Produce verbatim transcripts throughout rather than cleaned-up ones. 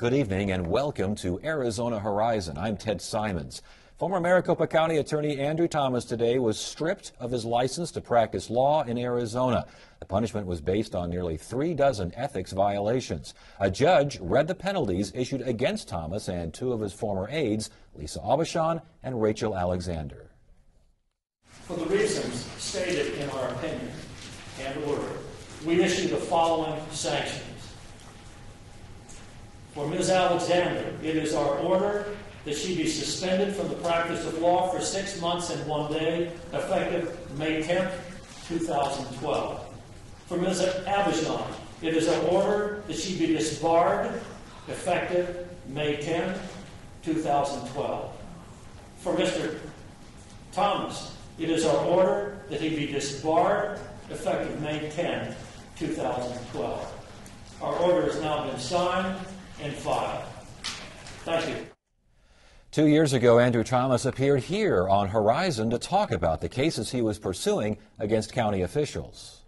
Good evening and welcome to Arizona Horizon. I'm Ted Simons. Former Maricopa County Attorney Andrew Thomas today was stripped of his license to practice law in Arizona. The punishment was based on nearly three dozen ethics violations. A judge read the penalties issued against Thomas and two of his former aides, Lisa Aubuchon and Rachel Alexander. For the reasons stated in our opinion and order, we issue the following sanctions. For Miz Alexander, it is our order that she be suspended from the practice of law for six months and one day, effective May tenth, two thousand twelve. For Miz Aubuchon, it is our order that she be disbarred, effective May tenth, two thousand twelve. For Mister Thomas, it is our order that he be disbarred, effective May tenth, two thousand twelve. Our order has now been signed and filed. Thank you. Two years ago, Andrew Thomas appeared here on Horizon to talk about the cases he was pursuing against county officials.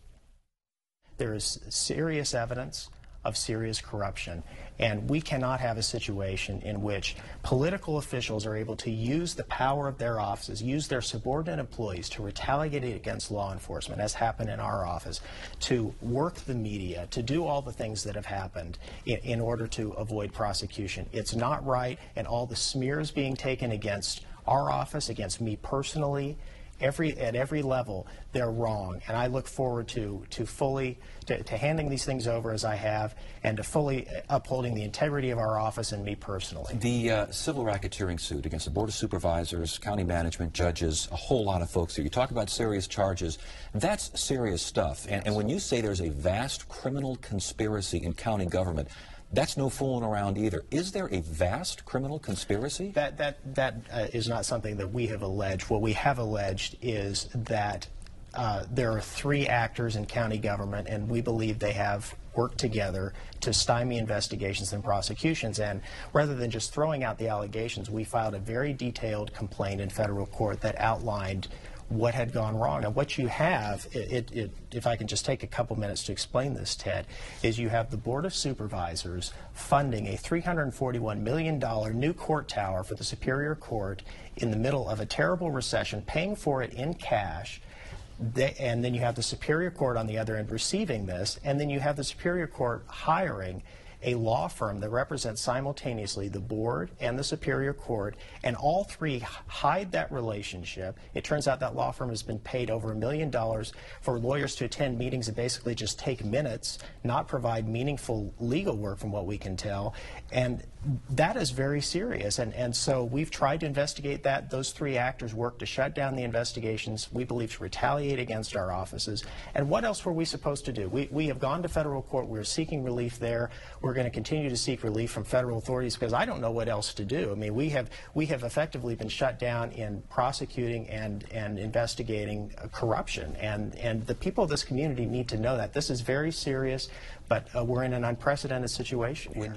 There is serious evidence of serious corruption, and we cannot have a situation in which political officials are able to use the power of their offices, use their subordinate employees to retaliate against law enforcement, as happened in our office, to work the media, to do all the things that have happened in, in order to avoid prosecution. It's not right, and all the smears being taken against our office, against me personally, Every, at every level, they're wrong, and I look forward to to fully to, to handing these things over as I have, and to fully upholding the integrity of our office and me personally. The uh, civil racketeering suit against the Board of Supervisors, county management, judges, a whole lot of folks here. You talk about serious charges. That's serious stuff. And, and when you say there's a vast criminal conspiracy in county government, that's no fooling around either. Is there a vast criminal conspiracy? That that that uh, is not something that we have alleged. What we have alleged is that uh, there are three actors in county government, and we believe they have worked together to stymie investigations and prosecutions. And rather than just throwing out the allegations, we filed a very detailed complaint in federal court that outlined what had gone wrong. And what you have, it, it, it, if I can just take a couple minutes to explain this, Ted, is you have the Board of Supervisors funding a three hundred forty-one million dollars new court tower for the Superior Court in the middle of a terrible recession, paying for it in cash. They, and then you have the Superior Court on the other end receiving this, and then you have the Superior Court hiring a law firm that represents simultaneously the board and the Superior Court, and all three hide that relationship. It turns out that law firm has been paid over a million dollars for lawyers to attend meetings and basically just take minutes, not provide meaningful legal work from what we can tell, and that is very serious. And, and so we've tried to investigate that. Those three actors worked to shut down the investigations, we believe, to retaliate against our offices. And what else were we supposed to do? We, we have gone to federal court. We're seeking relief there. We're going to continue to seek relief from federal authorities because I don't know what else to do. I mean, we have we have effectively been shut down in prosecuting and and investigating uh, corruption, and and the people of this community need to know that this is very serious. But uh, we're in an unprecedented situation here.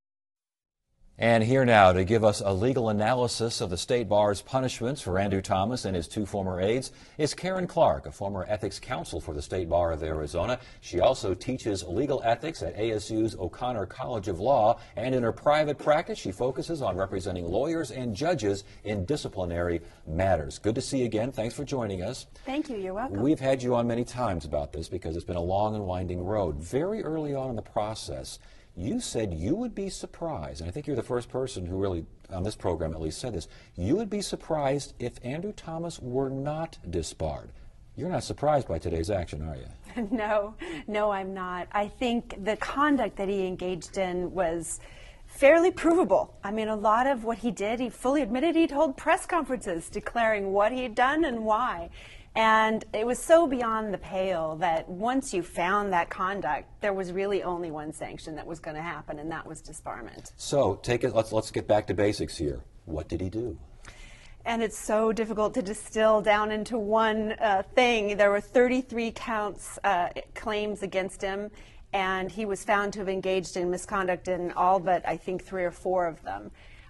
And here now to give us a legal analysis of the State Bar's punishments for Andrew Thomas and his two former aides is Karen Clark, a former ethics counsel for the State Bar of Arizona. She also teaches legal ethics at A S U's O'Connor College of Law, and in her private practice she focuses on representing lawyers and judges in disciplinary matters. Good to see you again. Thanks for joining us. Thank you. You're welcome. We've had you on many times about this because it's been a long and winding road. Very early on in the process, you said you would be surprised, and I think you're the first person who really, on this program at least, said this, you would be surprised if Andrew Thomas were not disbarred. You're not surprised by today's action, are you? No, no, I'm not. I think the conduct that he engaged in was fairly provable. I mean, a lot of what he did, he fully admitted he'd hold press conferences declaring what he'd done and why. And it was so beyond the pale that once you found that conduct, there was really only one sanction that was going to happen, and that was disbarment. So take it. Let's let's get back to basics here. What did he do? And it's so difficult to distill down into one uh, thing. There were thirty-three counts, uh, claims against him, and he was found to have engaged in misconduct in all but, I think, three or four of them.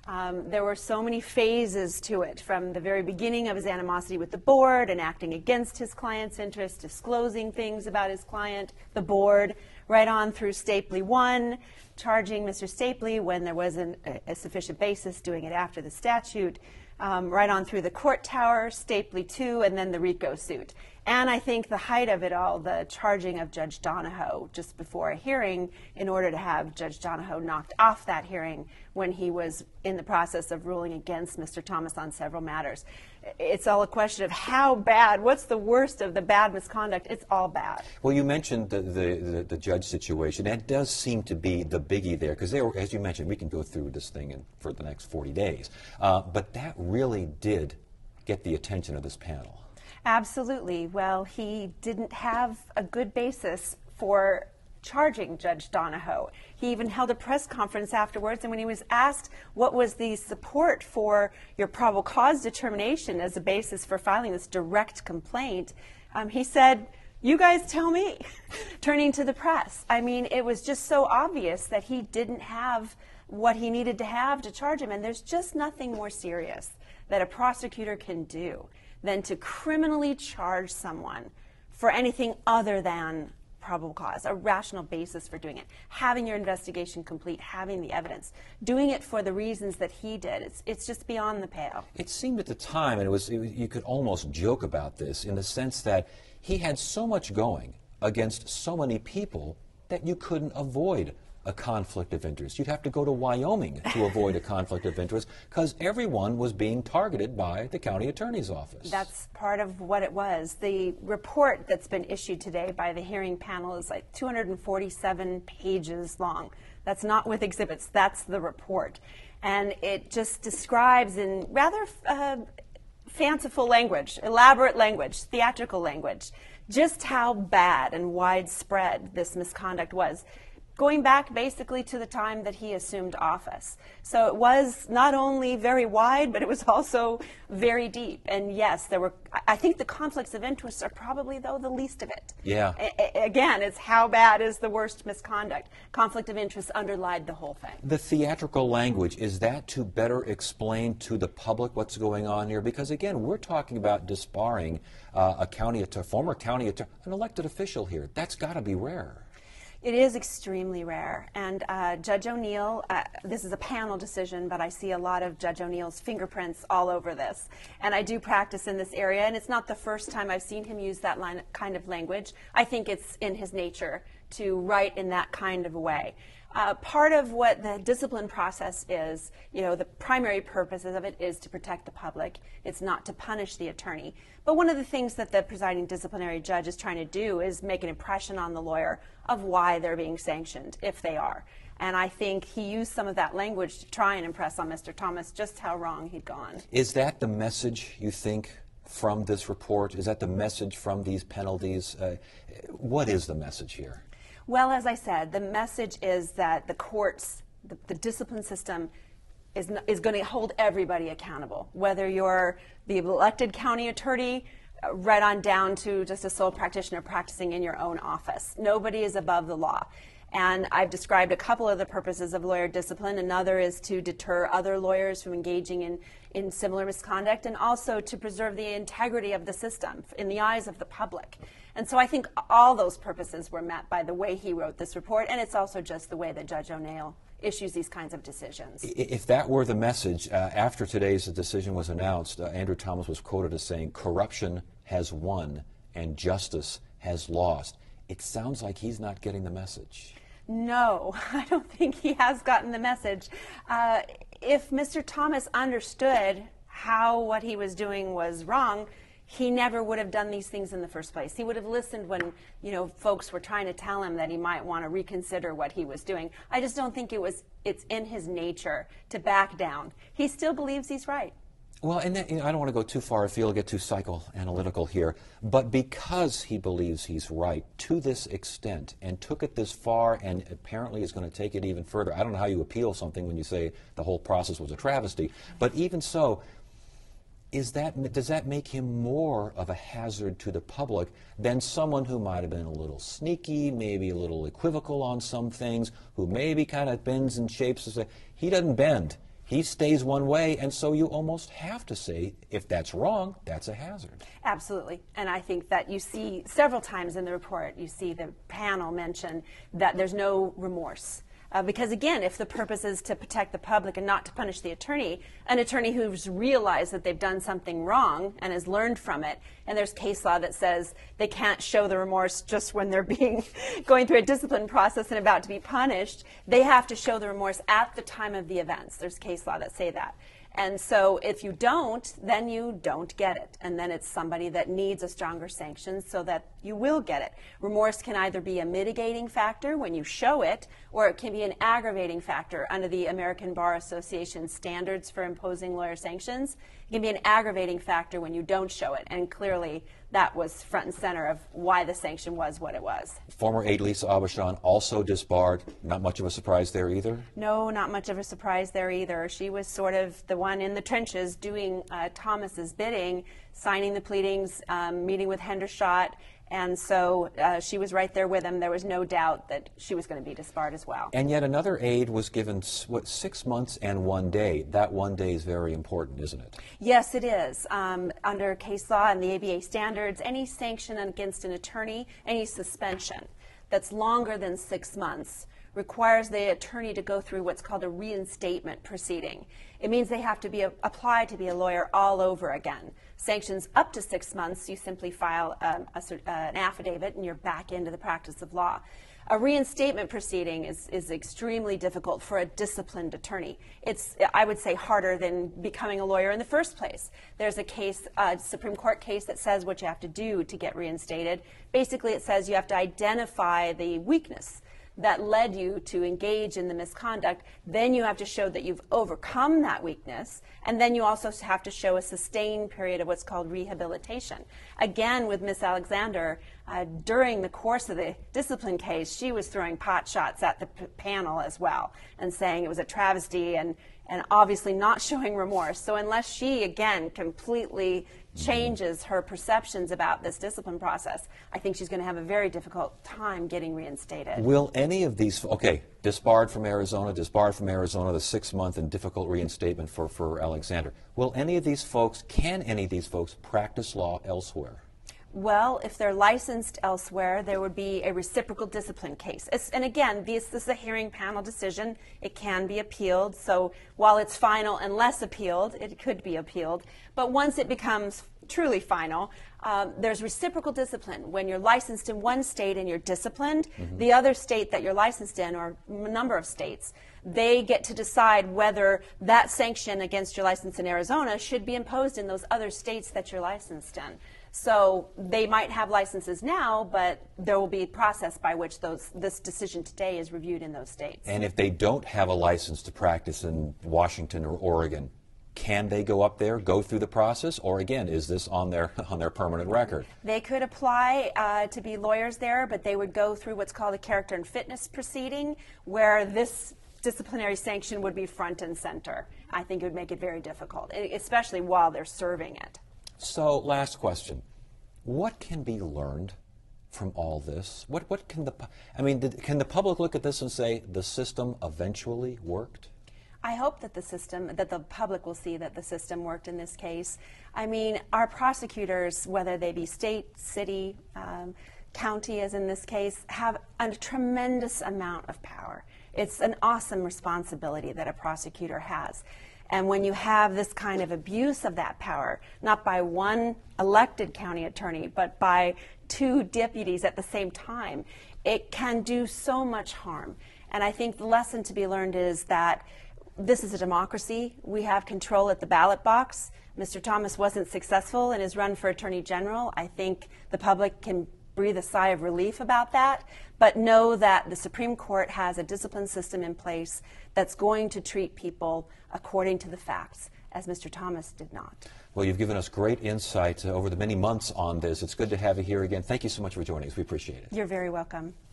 Um, there were so many phases to it, from the very beginning of his animosity with the board and acting against his client's interest, disclosing things about his client, the board, right on through Stapley one, charging Mister Stapley when there wasn't a, a sufficient basis, doing it after the statute, um, right on through the court tower, Stapley two, and then the RICO suit. And I think the height of it all, the charging of Judge Donahoe just before a hearing in order to have Judge Donahoe knocked off that hearing when he was in the process of ruling against Mister Thomas on several matters. It's all a question of how bad, what's the worst of the bad misconduct? It's all bad. Well, you mentioned the, the, the, the judge situation. That does seem to be the biggie there, because as you mentioned, we can go through this thing in, for the next forty days. Uh, but that really did get the attention of this panel. Absolutely. Well, he didn't have a good basis for charging Judge Donahoe. He even held a press conference afterwards, and when he was asked what was the support for your probable cause determination as a basis for filing this direct complaint, um, he said, "You guys tell me," turning to the press. I mean, it was just so obvious that he didn't have what he needed to have to charge him, and there's just nothing more serious that a prosecutor can do than to criminally charge someone for anything other than probable cause, a rational basis for doing it, having your investigation complete, having the evidence, doing it for the reasons that he did. It's, it's just beyond the pale. It seemed at the time, and it was, it was, you could almost joke about this in the sense that he had so much going against so many people that you couldn't avoid a conflict of interest. You'd have to go to Wyoming to avoid a conflict of interest because everyone was being targeted by the county attorney's office. That's part of what it was. The report that's been issued today by the hearing panel is like two hundred forty-seven pages long. That's not with exhibits, that's the report. And it just describes in rather uh, fanciful language, elaborate language, theatrical language, just how bad and widespread this misconduct was, going back basically to the time that he assumed office. So it was not only very wide, but it was also very deep. And yes, there were, I think the conflicts of interest are probably, though, the least of it. Yeah. A- again, it's how bad is the worst misconduct. Conflict of interest underlied the whole thing. The theatrical language, is that to better explain to the public what's going on here? Because again, we're talking about disbarring uh, a county attorney, former county attorney, an elected official here. That's got to be rare. It is extremely rare, and uh, Judge O'Neill, uh, this is a panel decision, but I see a lot of Judge O'Neill's fingerprints all over this, and I do practice in this area, and it's not the first time I've seen him use that line, kind of language. I think it's in his nature to write in that kind of a way. Uh, part of what the discipline process is, you know, the primary purposes of it is to protect the public. It's not to punish the attorney. But one of the things that the presiding disciplinary judge is trying to do is make an impression on the lawyer of why they're being sanctioned, if they are. And I think he used some of that language to try and impress on Mister Thomas just how wrong he'd gone. Is that the message, you think, from this report? Is that the message from these penalties? Uh, what is the message here? Well, as I said, the message is that the courts, the, the discipline system, is, is going to hold everybody accountable, whether you're the elected county attorney, uh, right on down to just a sole practitioner practicing in your own office. Nobody is above the law. And I've described a couple of the purposes of lawyer discipline. Another is to deter other lawyers from engaging in, in similar misconduct, and also to preserve the integrity of the system in the eyes of the public. And so I think all those purposes were met by the way he wrote this report, and it's also just the way that Judge O'Neill issues these kinds of decisions. If that were the message, uh, after today's decision was announced, uh, Andrew Thomas was quoted as saying, "Corruption has won and justice has lost." It sounds like he's not getting the message. No, I don't think he has gotten the message. Uh, if Mister Thomas understood how what he was doing was wrong, he never would have done these things in the first place. He would have listened when, you know, folks were trying to tell him that he might want to reconsider what he was doing. I just don't think it was, it's in his nature to back down. He still believes he's right. Well, and that, you know, I don't want to go too far afield, get too psychoanalytical here, but because he believes he's right to this extent and took it this far and apparently is going to take it even further. I don't know how you appeal something when you say the whole process was a travesty, but even so, is that, does that make him more of a hazard to the public than someone who might have been a little sneaky, maybe a little equivocal on some things, who maybe kind of bends and shapes? He doesn't bend. He he stays one way, and so you almost have to say, if that's wrong, that's a hazard. Absolutely. And I think that you see several times in the report, you see the panel mention that there's no remorse. Uh, because again, if the purpose is to protect the public and not to punish the attorney, an attorney who's realized that they've done something wrong and has learned from it, and there's case law that says they can't show the remorse just when they're being going through a discipline process and about to be punished, they have to show the remorse at the time of the events. There's case law that say that. And so if you don't, then you don't get it. And then it's somebody that needs a stronger sanction so that you will get it. Remorse can either be a mitigating factor when you show it, or it can be an aggravating factor under the American Bar Association standards for imposing lawyer sanctions. It can be an aggravating factor when you don't show it. And clearly that was front and center of why the sanction was what it was. Former aide Lisa Aubuchon also disbarred. Not much of a surprise there either? No, not much of a surprise there either. She was sort of the one in the trenches doing uh, Thomas's bidding, signing the pleadings, um, meeting with Hendershot, and so uh, she was right there with him. There was no doubt that she was going to be disbarred as well. And yet another aide was given, what, six months and one day. That one day is very important, isn't it? Yes, it is. Um, under case law and the A B A standards, any sanction against an attorney, any suspension that's longer than six months requires the attorney to go through what's called a reinstatement proceeding. It means they have to be a, apply to be a lawyer all over again. Sanctions up to six months, you simply file um, a, uh, an affidavit and you're back into the practice of law. A reinstatement proceeding is, is extremely difficult for a disciplined attorney. It's, I would say, harder than becoming a lawyer in the first place. There's a case, a Supreme Court case that says what you have to do to get reinstated. Basically, it says you have to identify the weakness that led you to engage in the misconduct. Then you have to show that you've overcome that weakness, and then you also have to show a sustained period of what's called rehabilitation. Again, with Miss Alexander, uh, during the course of the discipline case, she was throwing pot shots at the p panel as well and saying it was a travesty and, and obviously not showing remorse. So unless she, again, completely changes her perceptions about this discipline process, I think she's going to have a very difficult time getting reinstated. Will any of these, okay, disbarred from Arizona, disbarred from Arizona, the six-month and difficult reinstatement for, for Alexander. Will any of these folks, can any of these folks practice law elsewhere? Well, if they're licensed elsewhere, there would be a reciprocal discipline case. It's, and again, this, this is a hearing panel decision. It can be appealed. So while it's final unless appealed, it could be appealed. But once it becomes truly final, um, there's reciprocal discipline. When you're licensed in one state and you're disciplined, mm-hmm. the other state that you're licensed in, or a number of states, they get to decide whether that sanction against your license in Arizona should be imposed in those other states that you're licensed in. So they might have licenses now, but there will be a process by which those, this decision today is reviewed in those states. And if they don't have a license to practice in Washington or Oregon, can they go up there, go through the process, or again, is this on their on their permanent record? They could apply uh, to be lawyers there, but they would go through what's called a character and fitness proceeding, where this disciplinary sanction would be front and center. I think it would make it very difficult, especially while they're serving it. So, last question. What can be learned from all this? What, what can the, I mean, did, can the public look at this and say the system eventually worked? I hope that the system, that the public will see that the system worked in this case. I mean, our prosecutors, whether they be state, city, um, county, as in this case, have a tremendous amount of power. It's an awesome responsibility that a prosecutor has. And when you have this kind of abuse of that power, not by one elected county attorney, but by two deputies at the same time, it can do so much harm. And I think the lesson to be learned is that this is a democracy. We have control at the ballot box. Mister Thomas wasn't successful in his run for Attorney General. I think the public can breathe a sigh of relief about that, but know that the Supreme Court has a discipline system in place that's going to treat people according to the facts, as Mister Thomas did not. Well, you've given us great insight over the many months on this. It's good to have you here again. Thank you so much for joining us. We appreciate it. You're very welcome.